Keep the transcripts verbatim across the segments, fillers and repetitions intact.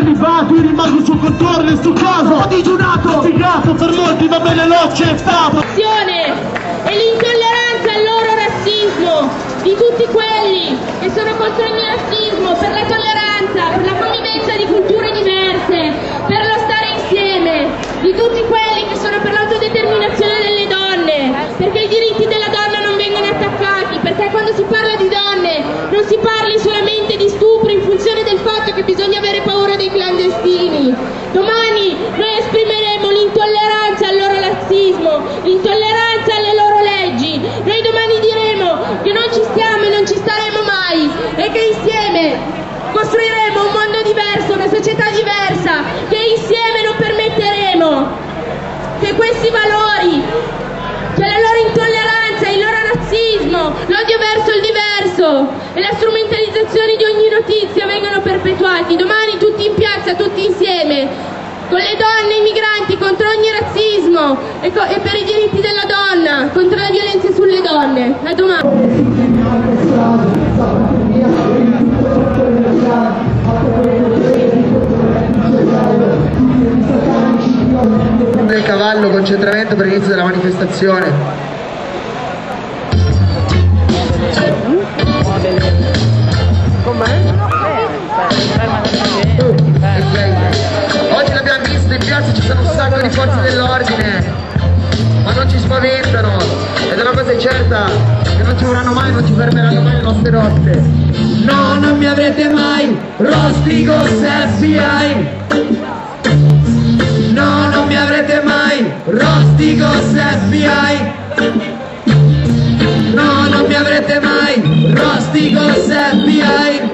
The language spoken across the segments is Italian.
arrivato e rimango sul contorno e su caso ho digiunato, figato per molti ma me ne l'ho accettato. E l'intolleranza al loro razzismo di tutti quelli che sono contro il razzismo, per la tolleranza, per la convivenza di culture diverse, per lo stare insieme, di tutti quelli che sono per l'autodeterminazione delle donne, perché i diritti della donna non vengono attaccati, perché quando si parla di donne non si parli solamente di stupro in funzione del fatto che bisogna avere paura dei clandestini. Domani noi esprimeremo l'intolleranza al loro razzismo, l'intolleranza alle loro leggi. Noi domani diremo che non ci stiamo e non ci staremo mai e che insieme costruiremo un mondo diverso, una società diversa, che insieme non permetteremo che questi valori, che la loro intolleranza, il loro razzismo, l'odio verso il diverso e la strumentalizzazione di ogni notizia vengano perpetuati. Domani tutti in piazza, tutti insieme, con le donne e i migranti, contro ogni razzismo e, e per i diritti della donna, contro la violenza sulle donne. A domani. Del cavallo, concentramento per l'inizio della manifestazione. Oggi l'abbiamo visto, in piazza ci sono un sacco di forze dell'ordine, ma non ci spaventano, ed è una cosa certa, che non ci vorranno mai, non ci fermeranno mai le nostre rotte. No, non mi avrete mai, Rostigos F B I. No, non mi avrete mai, Rostigos F B I. No, non mi avrete mai, Rostigos F B I.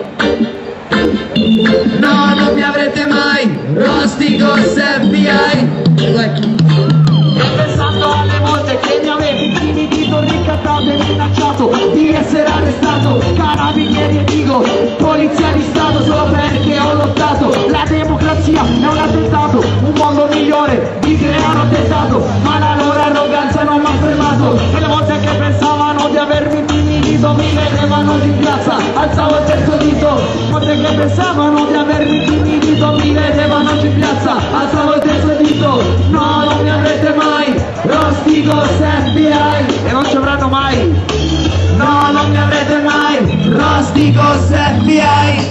No, non mi avrete mai, Rostigos F B I. E pensando alle volte che mi avevi intimidito, ricattato e minacciato di essere arrestato, carabinieri e dico, polizia di Stato, solo perché ho lottato. La democrazia è un attentato, un mondo migliore di creare un attentato, ma la loro arroganza non mi ha fermato. E le volte che pensavano di avermi intimidito mi vedevano in piazza, alzavo il terzo dito. Le volte che pensavano di avermi intimidito mi vedevano in piazza, alzavo il terzo dito. No, non mi avrete mai, Rostigos F B I. E non ci avranno mai. No, non mi avrete mai, Rostigos F B I.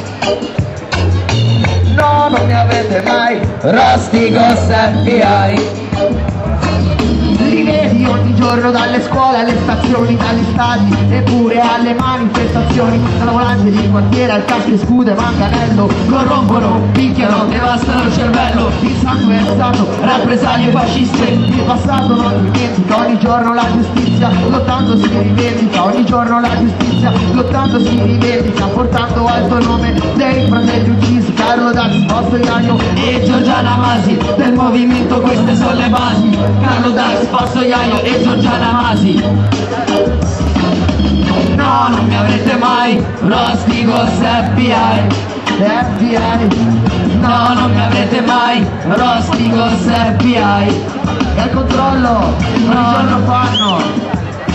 No, non mi avete mai, Rostigos F B I. Li vedi ogni giorno dalle scuole alle stazioni, dagli stadi e pure alle manifestazioni. Dalla volante di quartiere al casco e scudo e manganello, corrompono, picchiano, devastano il cervello. Il sangue è stato, rappresaglie fasciste. Il passato non dimentica, ogni giorno la giustizia, lottando si rivendica. Ogni giorno la giustizia, lottando si rivendica, portando alto il nome dei fratelli uccisi, Carlo Dax, Fausto Iaio e Giorgiana Masi. Del movimento queste sono le basi, Carlo Dax, Fausto Iaio e Giorgiana Masi. No, non mi avrete mai, Rostigos F B I. F B I. No, non mi avrete mai, Rostigos F B I. E al controllo, ogni giorno fanno.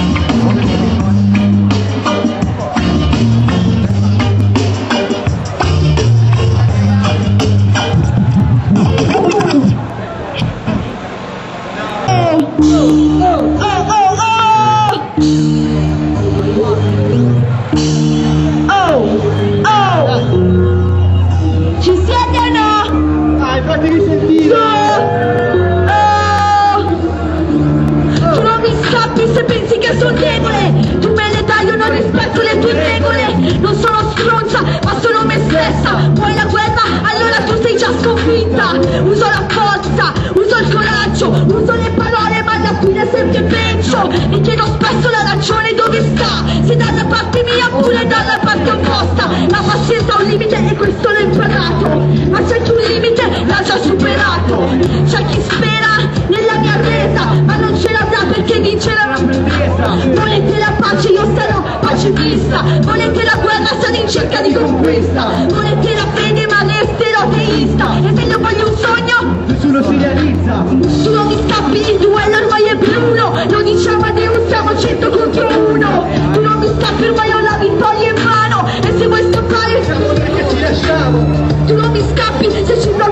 Non sono stronza, ma sono me stessa. Vuoi la guerra? Allora tu sei già sconfitta. Uso la forza, uso il coraggio, uso le parole, ma alla fine è sempre peggio. Mi chiedo spesso la ragione dove sta, se dalla parte mia oppure dalla parte opposta. La pazienza ha un limite e questo l'ho imparato, ma c'è chi un limite l'ha già superato. C'è chi spera nella mia resa, ma non ce l'avrà perché vincerà una promessa. Volete la pace, io sarò pacifista. Volete la guerra, sarò in cerca di conquista. Volete la fede, ma resterò teista. E se io voglio un sogno, nessuno si realizza. Nessuno mi scappi, il duello ormai è bruno. Lo diciamo a Dio, siamo cento contro uno. Tu non mi scappi, ormai ho la vittoria in mano. E se vuoi scappare, siamo noi che ci lasciamo. Tu non mi scappi, se ci provi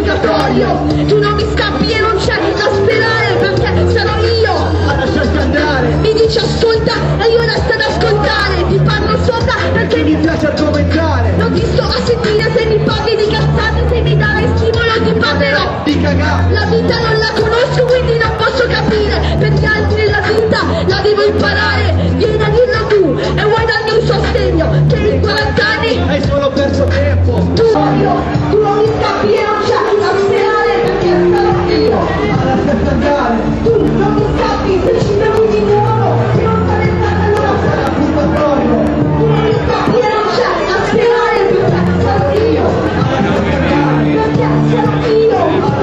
purgatorio. Tu non mi scappi e non c'è da sperare, perché sarò io a lasciarti andare. Mi dici ascolta e io resto ad ascoltare. Ti parlo sopra perché Mi piace argomentare, non ti sto a sentire. Se mi parli di cazzate, se mi dai stimolo ti parlerò di cagare. La vita non la conosco, quindi non posso capire. Per gli altri la vita la devo imparare. Vieni a dirlo tu e vuoi darmi un sostegno, che in quaranta anni Hai solo perso tempo. tu odio, tu non mi scappi e non c'è da sperare, perché sarò io A lasciarti andare. Tu non mi scappi, se ci bevi di nuovo e non sarei stata allora sarà purgatorio. Tu non mi scappi e non c'è da sperare, perché sarò io perché sarò io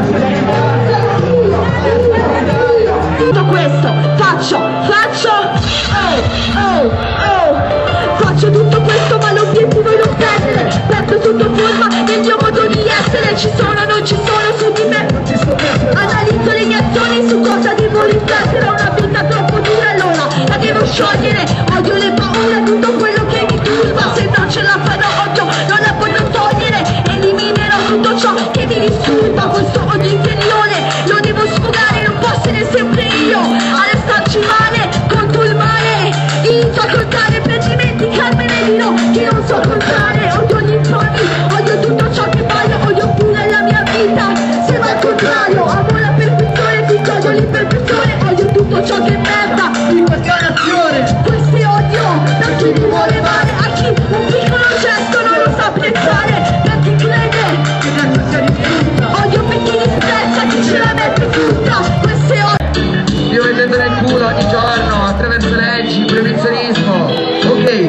sarò io sarò io tutto questo faccio faccio oh oh oh faccio tutto questo, ma l'obiettivo è non perdere. Perdo sotto forma del mio modo di essere. Ci sono, non ci sono su di me. Analizzo le mie azioni, su cosa devo riflettere. Ho una vita troppo dura, allora la devo sciogliere. Odio le paure, tutto quello che mi turba. Se non ce la farò, odio, non la voglio togliere. Eliminerò tutto ciò che mi disturba. Questo odio interiore lo devo sfogare. Non posso essere sempre io a restarci male contro il male. Inizio a contare per dimenticarmene di no, che non so contare. Odio gli infami, odio tutto ciò che voglio, odio pure la mia vita. Se va al contrario, amo la perfezione, ti odio l'imperfezione, odio tutto ciò che è merda In questa nazione questi odio da chi mi vuole male, a chi un piccolo gesto non lo sa apprezzare, per chi crede che cazzo sia di frutta. odio per chi disprezza, chi ce la mette tutta. Queste odio Vi mettete nel culo ogni giorno attraverso leggi, proibizionismo. Ok.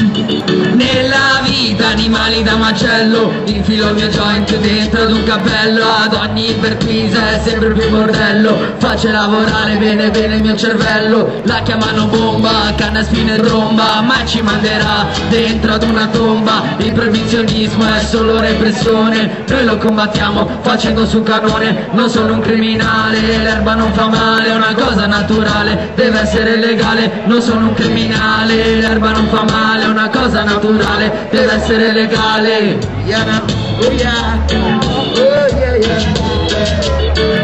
Nella vita animali da macello, infilo il mio joint dentro ad un cappello. Ad ogni perquisa è sempre più bordello. Faccio lavorare bene bene il mio cervello. La chiamano bomba, canna, spina e tromba, ma ci manderà dentro ad una tomba. Il proibizionismo è solo repressione, noi lo combattiamo facendo su canone. Non sono un criminale, l'erba non fa male, è una cosa naturale, deve essere legale. Non sono un criminale, l'erba non fa male, è una cosa naturale, deve essere legale. Yeah. Oh yeah. Oh yeah, yeah.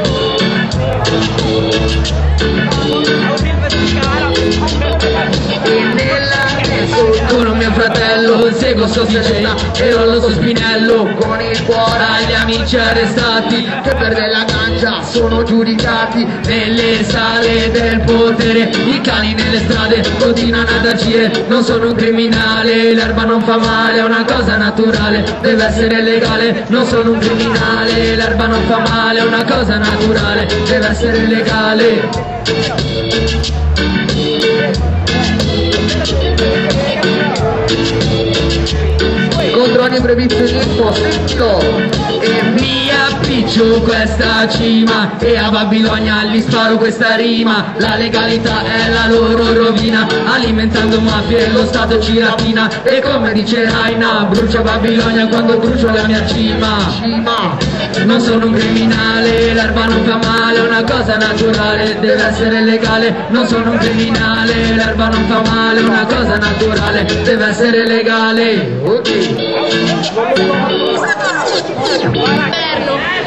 Sono mio fratello, seguo società e rollo su spinello. Con il cuore Agli amici arrestati che per della ganja sono giudicati. nelle sale del potere, i cani nelle strade continuano ad agire. Non sono un criminale, l'erba non fa male, è una cosa naturale, deve essere legale. Non sono un criminale, l'erba non fa male, è una cosa naturale, deve essere legale. Contro ogni proibizionismo, sentilo. E mi appiccio questa cima e a Babilonia gli sparo questa rima. La legalità è la loro rovina, alimentando mafie e lo Stato ci rapina. E come dice Raina, brucia Babilonia quando brucio la mia cima. Cima. Non sono un criminale, l'erba non fa male, è una cosa naturale, deve essere legale. Non sono un criminale, l'erba non fa male, è una cosa naturale, deve essere legale. Ok. Governo.